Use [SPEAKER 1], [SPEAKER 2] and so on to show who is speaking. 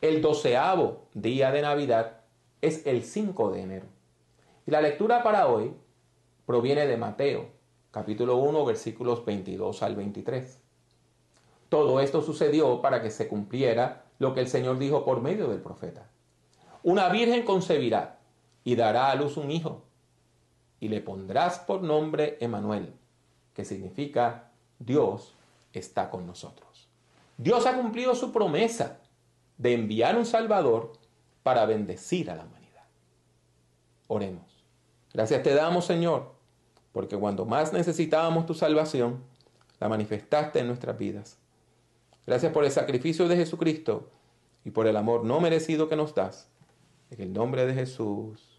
[SPEAKER 1] El 12º día de Navidad es el 5 de enero. Y la lectura para hoy proviene de Mateo, capítulo 1, versículos 22 al 23. Todo esto sucedió para que se cumpliera lo que el Señor dijo por medio del profeta. Una virgen concebirá y dará a luz un hijo, y le pondrás por nombre Emmanuel, que significa Dios está con nosotros. Dios ha cumplido su promesa de enviar un Salvador para bendecir a la humanidad. Oremos. Gracias te damos, Señor, porque cuando más necesitábamos tu salvación, la manifestaste en nuestras vidas. Gracias por el sacrificio de Jesucristo y por el amor no merecido que nos das. En el nombre de Jesús.